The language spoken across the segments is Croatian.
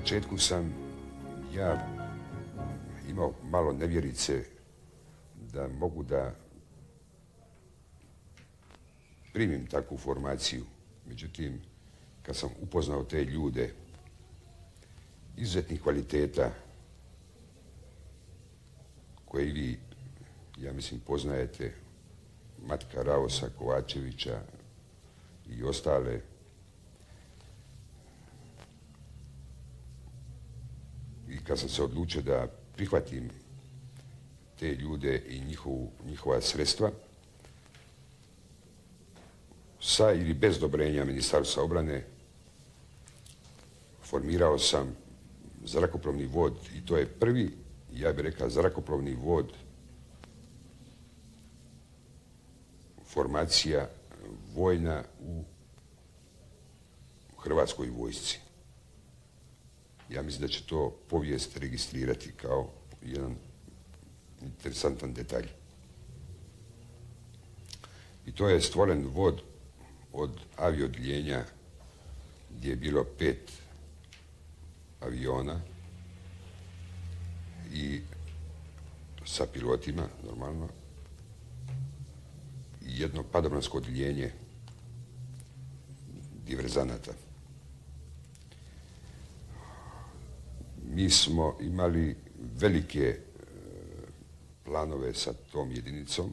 početku sam ja imao malo nevjerice da mogu da primim takvu formaciju. Međutim, kad sam upoznao te ljude izuzetnih kvaliteta koje vi, ja mislim, poznajete, Matka Raosa, Kovačevića i ostale, i kad sam se odlučio da prihvatim te ljude i njihova sredstva, sa ili bez odobrenja Ministarstva obrane, formirao sam zrakoplovni vod i to je prvi, ja bih rekao, zrakoplovni vod formacija vojna u Hrvatskoj vojsci. Ja mislim da će to povijest registrirati kao jedan interesantan detalj. I to je stvoren vod od avioodjeljenja gdje je bilo 5 aviona i sa pilotima, normalno, i jedno padobransko odjeljenje diverzanata. Mi smo imali velike planove sa tom jedinicom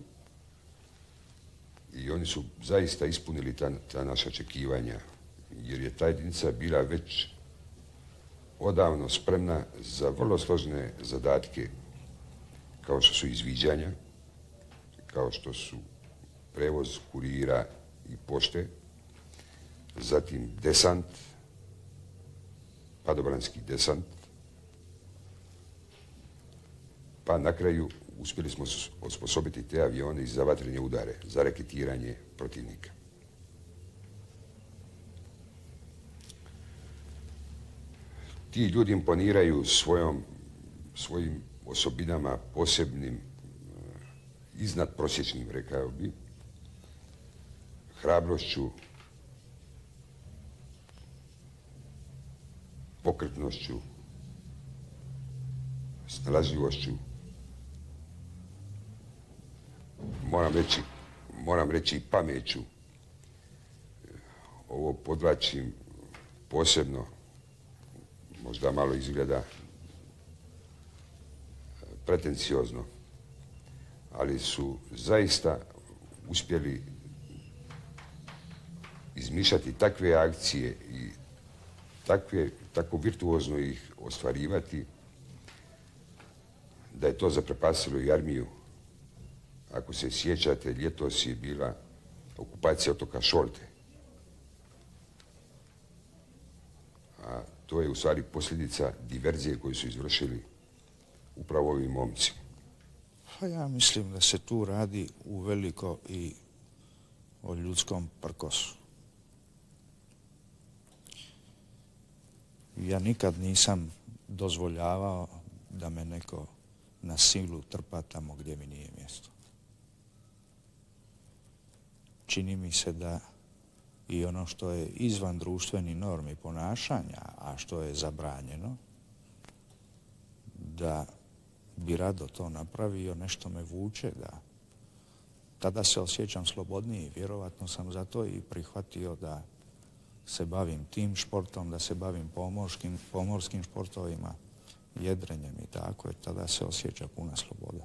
i oni su zaista ispunili ta naša očekivanja, jer je ta jedinica bila već odavno spremna za vrlo složene zadatke, kao što su izviđanja, kao što su prevoz kurira i pošte, zatim desant, padobranski desant, pa na kraju uspjeli smo osposobiti te avione za vatrene udare, za reketiranje protivnika. Ti ljudi imponiraju svojim osobinama posebnim, iznadprosječnim, rekao bi, hrabrošću, pokretnošću, snalažljivošću. Moram reći i pameću. Ovo podvlačim posebno, možda malo izgleda pretenciozno, ali su zaista uspjeli izmišljati takve akcije i tako virtuozno ih ostvarivati da je to zaprepastilo i armiju. Ako se sjećate, ljetos je bila okupacija otoka Šolte. A to je u stvari posljedica diverzije koju su izvršili upravo ovi momci. Pa ja mislim da se tu radi uveliko i o ljudskom prkosu. Ja nikad nisam dozvoljavao da me neko na silu trpa tamo gdje mi nije mjesto. Čini mi se da i ono što je izvan društvenih normi ponašanja, a što je zabranjeno, da bi rado to napravio, nešto me vuče da tada se osjećam slobodniji. Vjerovatno sam zato i prihvatio da se bavim tim športom, da se bavim pomorskim športovima, jedrenjem i tako, jer tada se osjeća puna sloboda.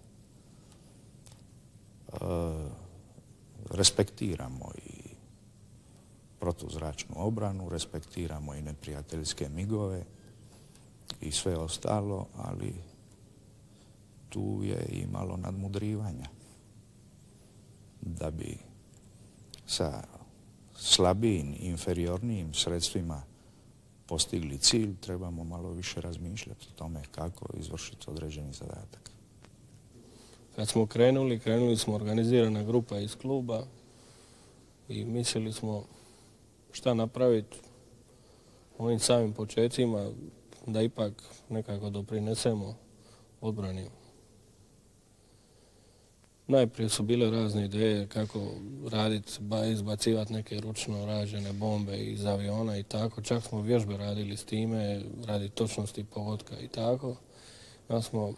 Respektiramo i protuzračnu obranu, respektiramo i neprijateljske migove i sve ostalo, ali tu je i malo nadmudrivanja. Da bi sa slabijim, inferiornijim sredstvima postigli cilj, trebamo malo više razmišljati o tome kako izvršiti određeni zadatak. Kad smo krenuli smo organizirana grupa iz kluba i mislili smo šta napraviti u ovim samim početcima da ipak nekako doprinesemo odbrani. Najprije su bile razne ideje kako raditi, izbacivati neke ručno rađene bombe iz aviona i tako. Čak smo vježbe radili s time, radi točnosti pogotka i tako. Da smo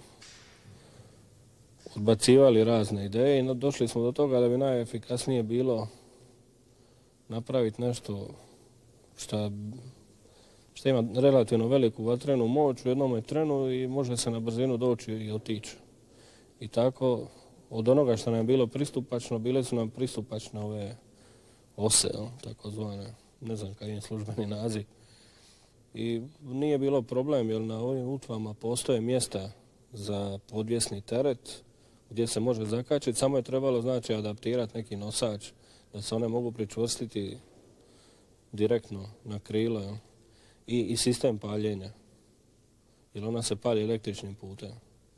odbacivali razne ideje i došli smo do toga da bi najefikasnije bilo napraviti nešto što ima relativno veliku vatrenu moć u jednom trenu i može se na brzinu doći i otići. I tako, od onoga što nam je bilo pristupačno, bile su nam pristupačne ove ose, takozvane, ne znam kaj je službeni naziv. I nije bilo problem jer na ovim utvama postoje mjesta za podvjesni teret gdje se može zakačiti, samo je trebalo znači adaptirati neki nosač da se one mogu pričvrstiti direktno na krilo i sistem paljenja, jer ona se pali električnim putem.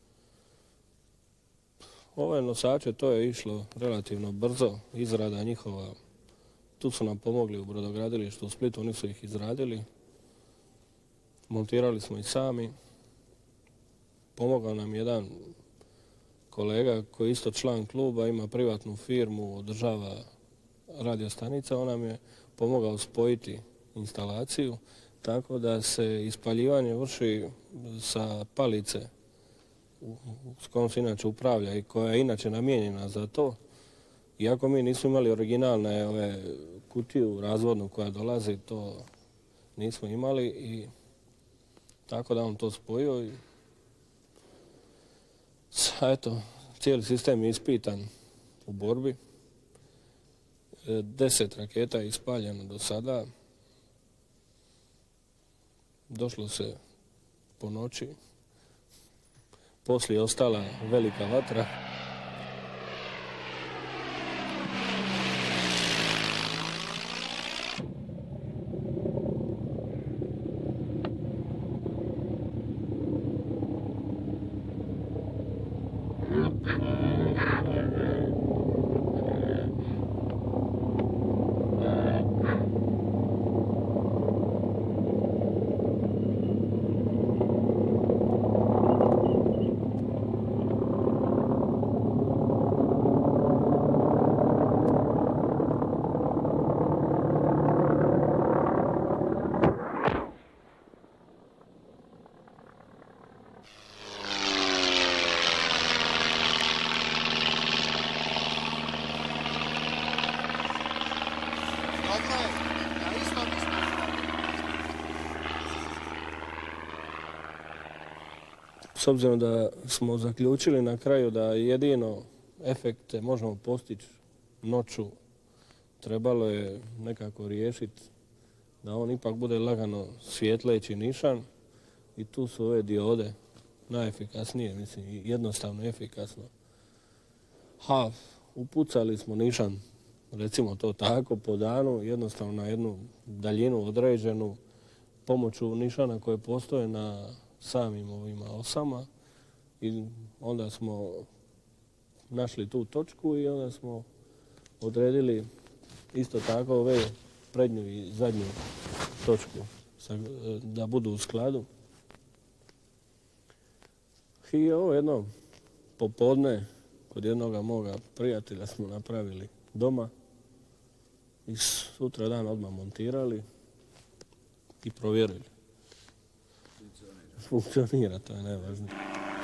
Ove nosače, to je išlo relativno brzo, izrada njihova. Tu su nam pomogli u brodogradilištu u Splitu, oni su ih izradili. Montirali smo ih sami. Pomogao nam jedan kolega koji je isto član kluba, ima privatnu firmu, održava radiostanica. On nam je pomogao spojiti instalaciju tako da se ispaljivanje vrši sa palice s kojom se inače upravlja i koja je inače namijenjena za to. Iako mi nismo imali originalne kutiju razvodnu koja dolazi, to nismo imali i tako da on to spojio. I eto, cijeli sistem je ispitan u borbi. 10 raketa je ispaljeno do sada. Došlo se po noći. Poslije je ostala velika vatra. S obzirom da smo zaključili na kraju da jedino efekte možemo postići noću, trebalo je nekako riješiti da on ipak bude lagano svjetleći nišan i tu su ove diode najefikasnije, mislim, jednostavno efikasno. Upucali smo nišan, recimo to tako, po danu, jednostavno na jednu daljinu određenu pomoću nišana koje postoje na samim ovima osama i onda smo našli tu točku i onda smo odredili isto tako ove prednju i zadnju točku da budu u skladu. I ovo jedno popodne kod jednoga moga prijatelja smo napravili doma i sutra dan odmah montirali i provjerili. Funkcionira, to je najvažnije.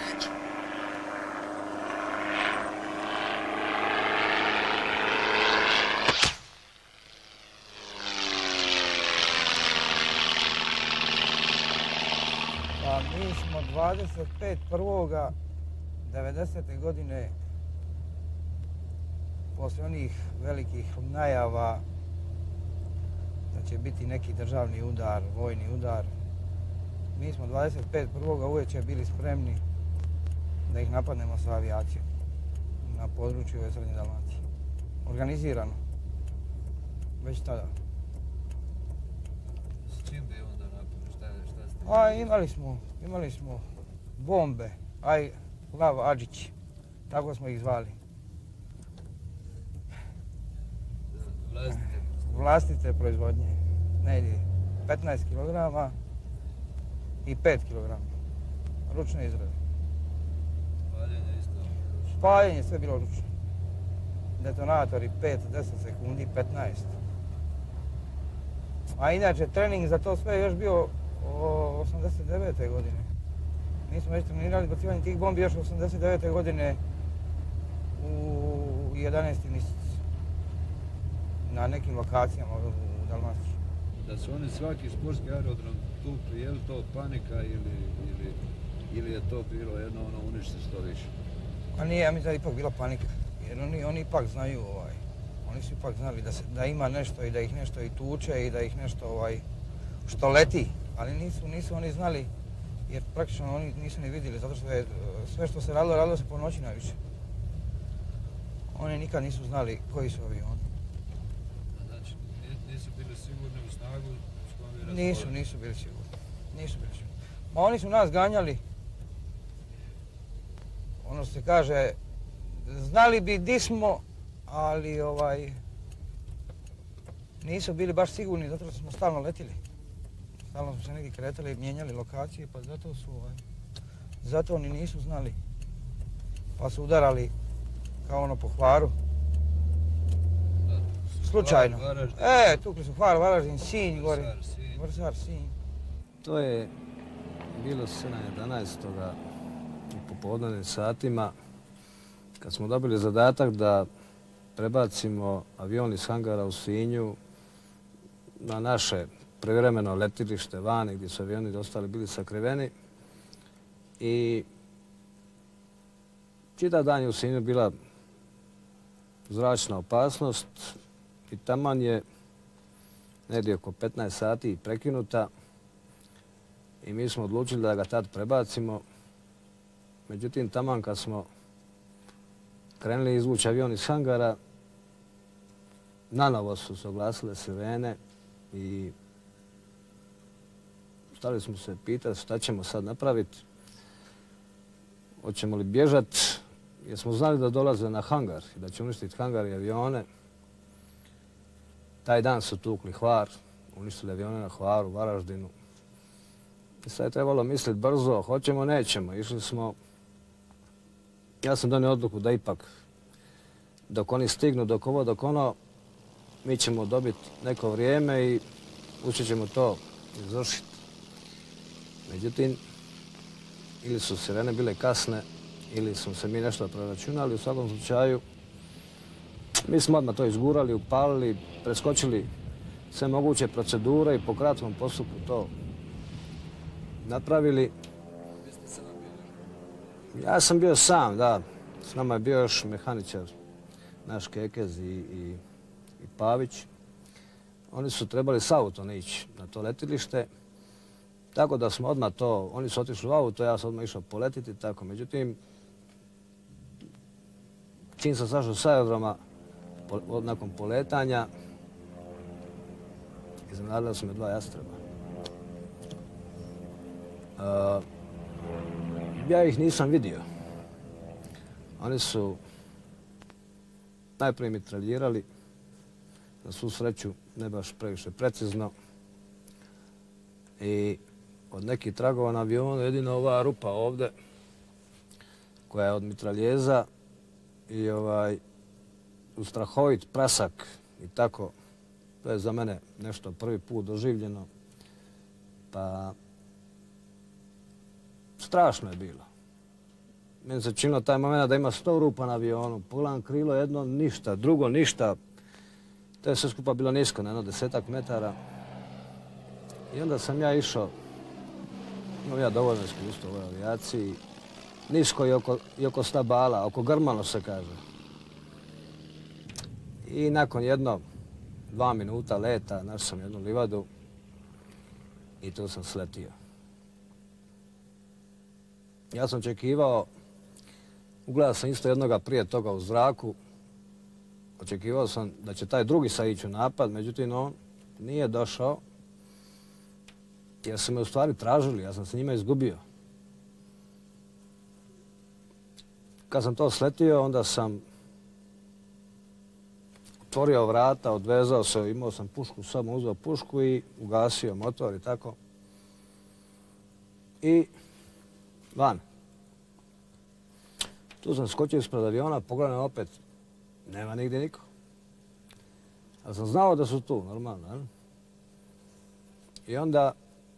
Pa mi smo 25.1.90. godine poslije onih velikih najava da će biti neki državni udar, vojni udar, mi smo 25.1. uveče bili spremni da ih napadnemo sa avijacijom na području ove Srednje Dalmacije. Organizirano. Već tada. S čim bi onda napadli? Šta ste... Imali smo bombe, Lav Adžić, tako smo ih zvali. Vlastite proizvodnje. Negdje 15 kg i 5 kg. Ručne izrade. Paljenje isto? Paljenje sve bilo ručno. detonatori 5, 10 sekundi, 15. A inače, trening za to sve je još bio 89. godine. Mi smo već trenirali izbacivanje tih bombi još 89. godine u 11. mjesec. Na nekim lokacijama u Dalmaciji. Da su oni svaki sportski aerodrom tukli, je li to panika ili je to bilo jedno uništiti što više? A nije, ja mislim da je ipak bila panika. Jer oni ipak znaju, oni su ipak znali da ima nešto i da ih nešto i tuče i da ih nešto što leti. Ali nisu oni znali, jer praktično oni nisu ni vidjeli, zato što je sve što se radilo se po noći najviše. Oni nikad nisu znali koji su avioni. Znači, nisu bili sigurni u snagu s kojom vi razgovarali? Nisu bili sigurni. Ma oni su nas ganjali. Ono što se kaže, znali bi di smo, ali nisu bili baš sigurni zato što smo stalno letili. Stalno smo se neki kretali, mijenjali lokacije, pa zato oni nisu znali. Pa su udarali kao ono po Hvaru. Slučajno. Tukli su Hvar, Varaždin, Sinj gore. Vrsar, Sinj. To je bilo 7.11. u popodnevnim satima kad smo dobili zadatak da prebacimo avion iz hangara u Sinju na naše privremeno letilište vani gdje su avioni ostali bili sakriveni. I čitav dan je u Sinju bila zračna opasnost i taman je negdje oko 15 sati prekinuta i mi smo odlučili da ga tad prebacimo. Međutim, taman kad smo krenuli izvući avion iz hangara, nanovo su se oglasile sirene i stali smo se pitati šta ćemo sad napraviti. Hoćemo li bježati, jer smo znali da dolaze na hangar i da će uništiti hangar i avione. Taj dan su tukli Hvar, uništili avione na Hvaru, Varaždinu. I sad je trebalo misliti brzo, hoćemo, nećemo. Išli smo, ja sam donio odluku da ipak dok oni stignu, dok ovo, dok ono, mi ćemo dobiti neko vrijeme i uspjet ćemo to izvršiti. Međutim, ili su sirene bile kasne, ili smo se mi nešto preračunali. U svakom slučaju, mi smo odmah to izgurali, upalili, preskočili sve moguće procedure i po kratkom postupku to napravili. Ja sam bio sam, da. S nama je bio još mehaničar, naš Kekez i Pavić. Oni su trebali s autom ići na to letilište. Tako da smo odmah to, oni su otišli u auto, ja sam odmah išao poletiti tako. Međutim, čim sam sašao s aerodroma, nakon poletanja, iznenadila su me dva jastreba. Ja ih nisam vidio. Oni su najprije mitraljirali, na svu sreću ne baš previše precizno. I od nekih tragova na avionu jedino ova rupa ovdje, koja je od mitraljeza i strahovit prasak i tako. To je za mene nešto prvi put doživljeno. Pa strašno je bilo. Meni se činilo taj moment da ima 100 rupa na avionu. Pogledam krilo, jedno ništa, drugo ništa. To je sve skupa bilo nisko, na jedno 10-ak metara. I onda sam ja išao, imam ja dovoljno iskustvo u ovoj avijaciji, nisko i oko stabala, oko grmano se kaže. I nakon 2 minuta leta našao sam jednu livadu i tu sam sletio. Ja sam očekivao, ugledao sam isto jednoga prije toga u zraku, očekivao sam da će taj drugi sad ići u napad, međutim on nije došao jer su me u stvari tražili, ja sam se njima izgubio. Kad sam to sletio, onda sam otvorio vrata, odvezao se, imao sam pušku, samo uzeo pušku i ugasio motor i tako. I van. Tu sam skočio ispred aviona, pogledam opet Nema nigdje niko. Ali sam znao da su tu, normalno. Ne? I onda,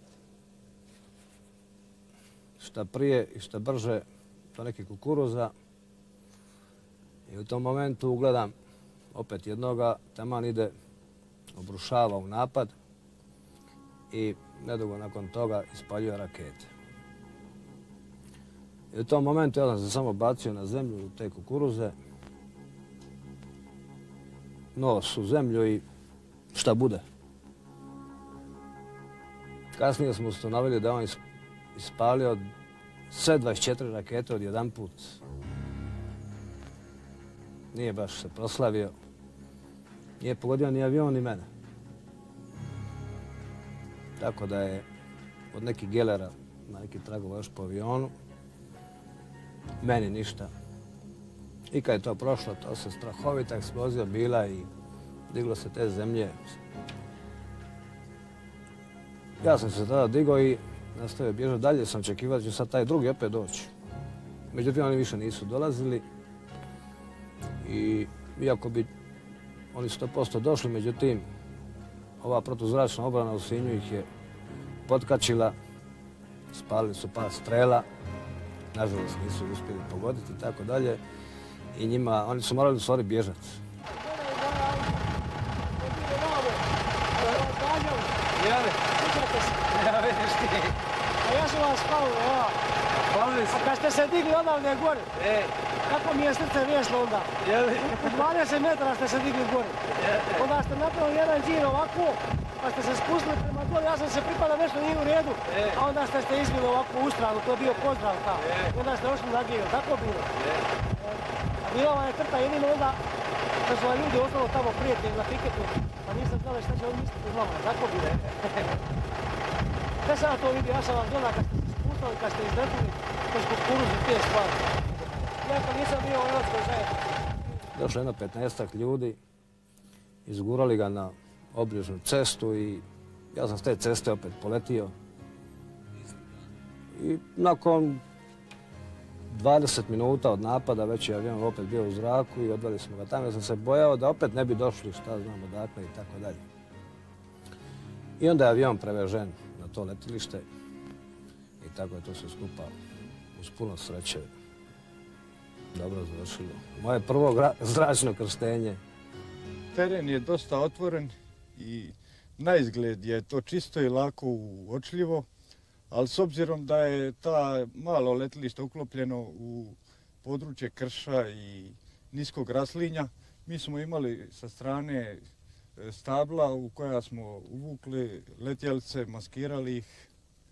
šta prije i šta brže, to neki kukuruza. I u tom momentu gledam opet jednoga, taman ide, obrušava u napad i nedugo nakon toga ispaljuje rakete. I u tom momentu ja sam se samo bacio na zemlju u te kukuruze, nos u zemlju i šta bude. Kasnije smo ustanovili da on ispalio sve 24 rakete od jedan put. Nije baš se proslavio. Nije pogodio ni avion ni mene. Tako da je od nekih gelera na neki tragova još po avionu. Meni ništa. I kad je to prošlo, to se strahovita eksplozija bila i diglo se te zemlje. Ja sam se tada digao i nastavio bježati dalje, sam očekivao da će sad taj drugi opet doći. Međutim, oni više nisu dolazili i iako bi oni 100% došli, međutim, ova protuzračna obrana u Sinju ih je potkačila, spalili su par strela, nažalost nisu uspjeli pogoditi i tako dalje. I njima, oni su morali u stvari bježati. Ja vidiš ti. A ja sam vas spavio, ja. A kad ste se digli odavde gore, kako mi je srce vjeslo onda? U 20 metara ste se digli gore. Onda ste napravili jedan džir ovako, pa ste se spustili prema dole, ja sam se pripada nešto nije u redu, a onda ste izbili ovako u stranu, to je bio pozdrav tamo. I onda ste ošli na džir, tako bilo? A bila vam je crta jedino onda što su vam ljudi ostalo tamo prijatelji na piketu, pa nisam znali šta će on misliti uz vama, tako bilo? Sve sam to vidio, ja sam vam gledao kad ste se spustali, kad ste izdrpili kroz kukuruzu te stvari. Iako nisam bio u Hrvatskoj zajednici. Došlo jedno 15-ak ljudi, izgurali ga na obližnu cestu i ja sam s te ceste opet poletio. I nakon 20 minuta od napada već je avion opet bio u zraku i odveli smo ga tamo. Ja sam se bojao da opet ne bi došli šta znam odakle i tako dalje. I onda je avion prevežen na to letilište i tako je to sve skupa uz puno sreće dobro završilo. Moje prvo zračno krštenje. Teren je dosta otvoren i na izgled je to čisto i lako uočljivo, ali s obzirom da je ta malo letilište uklopljeno u područje krša i niskog raslinja, mi smo imali sa strane stabla u koja smo uvukli letjelice, maskirali ih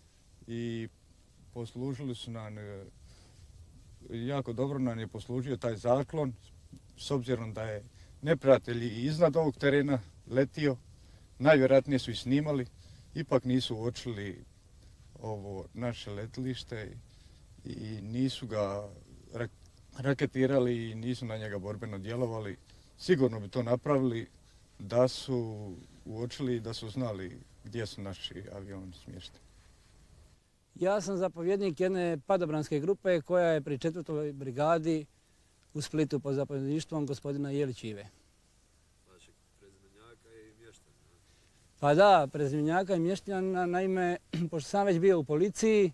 i poslužili su nam, jako dobro nam je poslužio taj zaklon, s obzirom da je neprijatelj iznad ovog terena letio, najvjerojatnije su i snimali, ipak nisu uočili ovo naše letilište i nisu ga raketirali i nisu na njega borbeno djelovali. Sigurno bi to napravili da su uočili i da su znali gdje su naši avioni smješteni. Ja sam zapovjednik jedne padobranske grupe koja je pri 4. brigadi u Splitu pod zapovjedništvom gospodina Jelićive. Znači, prezimenjaka i mještana? Pa da, prezimenjaka i mještana, naime, pošto sam već bio u policiji,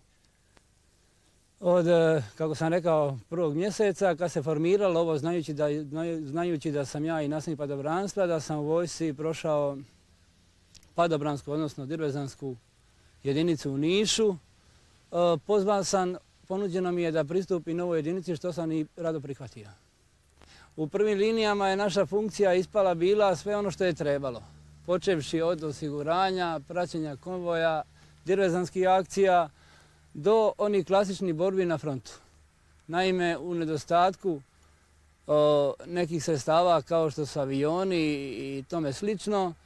od, kako sam rekao, 1. mjeseca, kad se formiralo ovo, znajući da sam ja i nasljednik padobranstva, da sam u vojsci prošao padobransku, odnosno dirvezansku jedinicu u Nišu, pozvan sam, ponuđeno mi je da pristupim novoj jedinici, što sam i rado prihvatio. U prvim linijama je naša funkcija ispala bila sve ono što je trebalo. Počevši od osiguranja, praćenja konvoja, dirvezanskih akcija, do onih klasičnih borbi na frontu. Naime, u nedostatku nekih sredstava kao što su avioni i tome slično,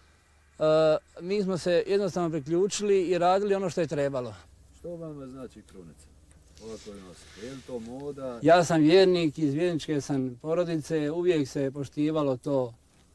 mi smo se jednostavno priključili i radili ono što je trebalo. Što vama znači krunica? Ova koju nosite, je li to moda? Ja sam vjernik, iz vjerničke sam porodice, uvijek se poštivalo to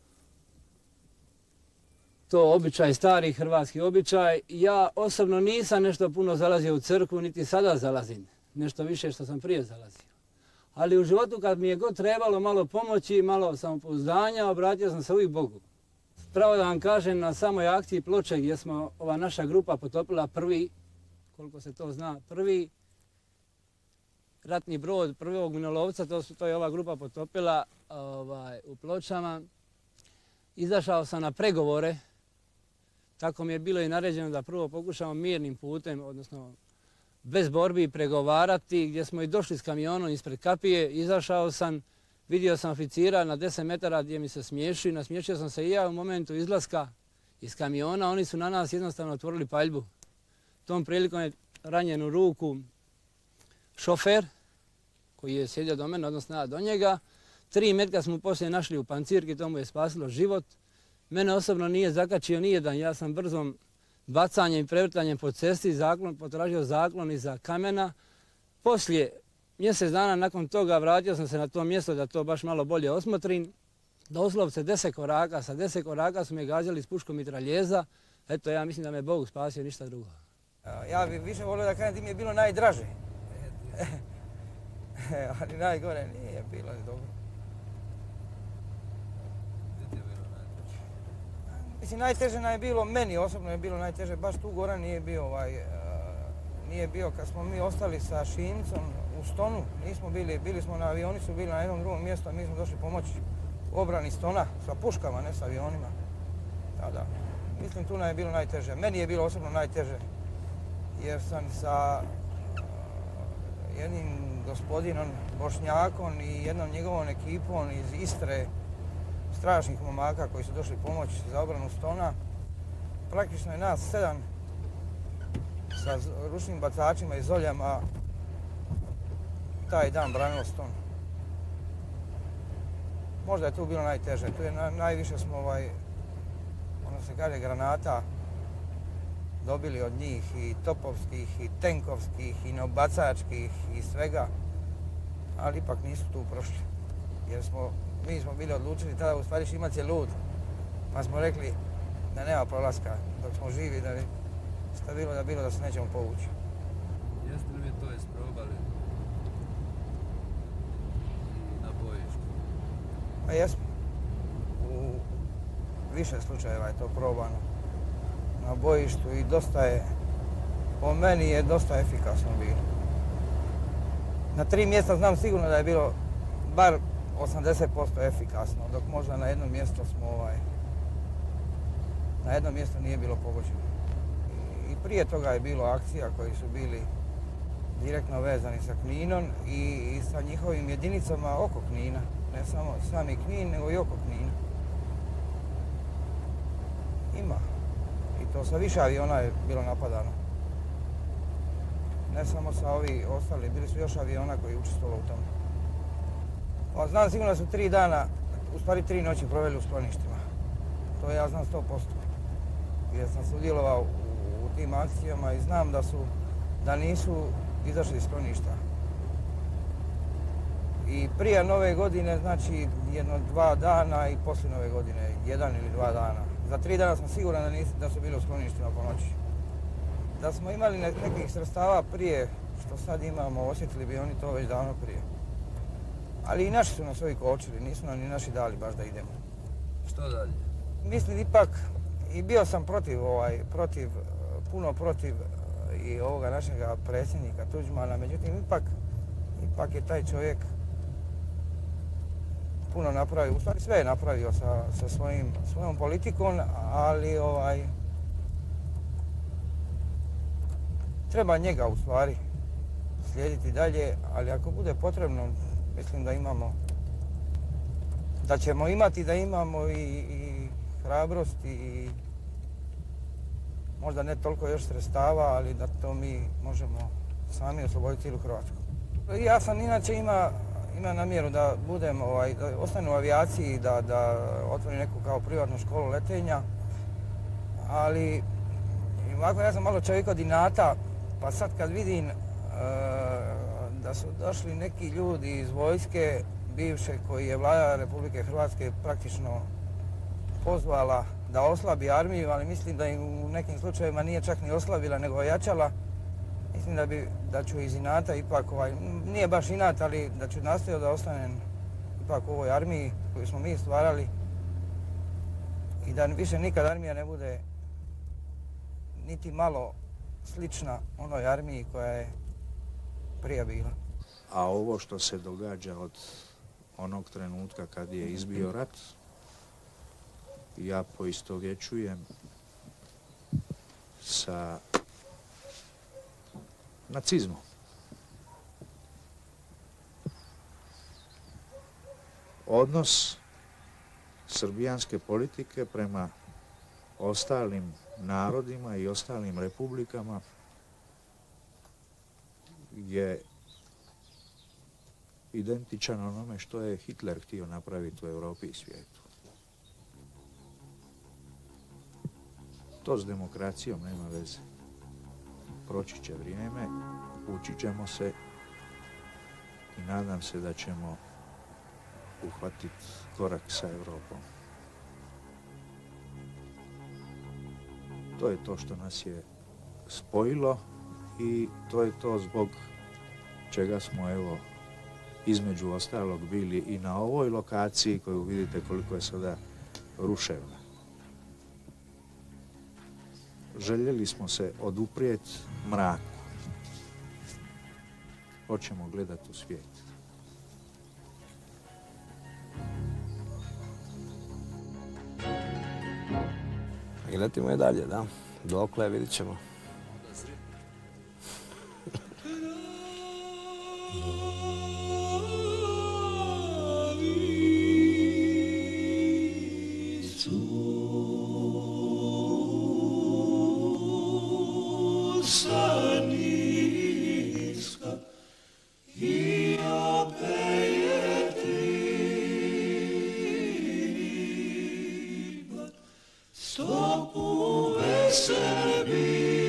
običaj, stari hrvatski običaj. Ja osobno nisam nešto puno zalazio u crkvu, niti sada zalazim. Nešto više što sam prije zalazio. Ali u životu kad mi je god trebalo malo pomoći, malo samopouzdanja, obratio sam se uvijek Bogu. Pravo da vam kažem, na samoj akciji Ploče gdje smo ova naša grupa potopila prvi, koliko se to zna, prvi ratni brod prvog minolovca, to je ova grupa potopila u Pločama. Izašao sam na pregovore, tako mi je bilo i naređeno da prvo pokušamo mirnim putem, odnosno bez borbi pregovarati, gdje smo i došli s kamionom ispred kapije. Izašao sam, vidio sam oficira na 10 metara gdje mi se smiješi. Nasmiješio sam se i ja u momentu izlaska iz kamiona. Oni su na nas jednostavno otvorili paljbu. Tom prilikom je ranjen u ruku šofer koji je sjedio do mene, odnosno ja do njega. 3 metka smo poslije našli u pancirki, to mu je spasilo život. Mene osobno nije zakačio nijedan, ja sam brzom bacanjem i prevrtanjem po cesti potražio zaklon iza kamena. Poslije mjesec dana nakon toga vratio sam se na to mjesto da to baš malo bolje osmotrim. Doslovce 10 koraka, sa 10 koraka su me gađali s puškom mitraljeza. Eto, ja mislim da me Bog spasio, ništa drugo. Ja bih više volio da kažem da mi je bilo najdraže. Ali najgore nije bilo dobro. Mislim, najteže nam je bilo, meni osobno je bilo najteže, baš tu Goran nije bio kad smo mi ostali sa Šimcom u Stonu, nismo bili smo na avioni, su bili na jednom drugom mjestu, a mi smo došli pomoći u obrani Stona sa puškama, ne sa avionima. Da. Mislim, tu nam je bilo najteže. Meni je bilo osobno najteže, jer sam sa jednim gospodinom Bošnjakom i jednom njegovom ekipom iz Istre, strašnih momaka koji su došli pomoći za obranu Stona. Praktično je nas 7 sa ručnim bacačima i zoljama taj dan branilo Ston. Možda je tu bilo najteže. Tu je najviše smo, ono se kaže, granata dobili od njih, i topovskih, i tenkovskih, i neobacačkih, i svega. Ali ipak nisu tu prošli. Jer mi smo bili odlučili tada u stvari Šimac je lud, pa smo rekli da nema prolaska dok smo živi, da šta bilo da se nećemo povući. Jeste li vi to isprobali na bojištu? Pa jesmo. U više slučajeva je to probano na bojištu i po meni je dosta efikasno bilo. Na 3 mjesta znam sigurno da je bilo bar 80% efikasno, dok možda na jednom mjestu na jednom mjestu nije bilo pogođeno. I prije toga je bilo akcija koji su bili direktno vezani sa Kninom i sa njihovim jedinicama oko Knina. Ne samo sami Knin, nego i oko Knina. Ima. I to sa više aviona je bilo napadano. Ne samo sa ovi ostali, bili su još aviona koji učestvovali u tome. Znam sigurno da su 3 dana, u stvari 3 noći proveli u skloništima. To ja znam 100%. Jer sam sudjelovao u tim akcijama i znam da nisu izašli iz skloništa. I prije Nove godine, znači 1-2 dana i poslije Nove godine 1 ili 2 dana. Za 3 dana sam siguran da su bili u skloništima po noći. Da smo imali nekih sredstava prije što sad imamo, osjetili bi oni to već davno prije. Ali i naši su nas ovi kočili, nisu nam ni naši dali baš da idemo. Što dalje? Mislim ipak, i bio sam puno protiv i ovoga našega predsjednika Tuđmana, međutim ipak je taj čovjek puno napravio, u stvari sve je napravio sa svojom politikom, ali treba njega u stvari slijediti dalje, ali ako bude potrebno, mislim da ćemo imati, da imamo i hrabrost i možda ne toliko još sredstava, ali da to mi možemo sami osloboditi cijelu Hrvatsku. Ja sam inače ima namjeru da budem, da ostanem u avijaciji, da otvorim neku kao privatnu školu letenja, ali ovako ja sam malo čovjek od inata, pa sad kad vidim da su došli neki ljudi iz vojske bivše koji je vlada Republike Hrvatske praktično pozvala da oslabi armiju, ali mislim da im u nekim slučajevima nije čak ni oslabila nego ojačala. Mislim da ću iz inata ipak, nije baš inat, ali da ću nastaviti da ostanem ipak u ovoj armiji koju smo mi stvarali i da više nikad armija ne bude niti malo slična onoj armiji koja je prije bila. A ovo što se događa od onog trenutka kad je izbio rat, ja poistovjećujem sa nacizmom. Odnos srbijanske politike prema ostalim narodima i ostalim republikama je identičan onome što je Hitler htio napraviti u Europi i svijetu. To s demokracijom nema veze. Proći će vrijeme, učit ćemo se i nadam se da ćemo uhvatiti korak sa Europom. To je to što nas je spojilo i to je to zbog čega smo, evo, između ostalog bili i na ovoj lokaciji koju vidite koliko je sada ruševna. Željeli smo se oduprijeti mraku. Hoćemo gledati u svijet. I letimo i dalje, da. Dokle, vidit ćemo. Stopu veselbi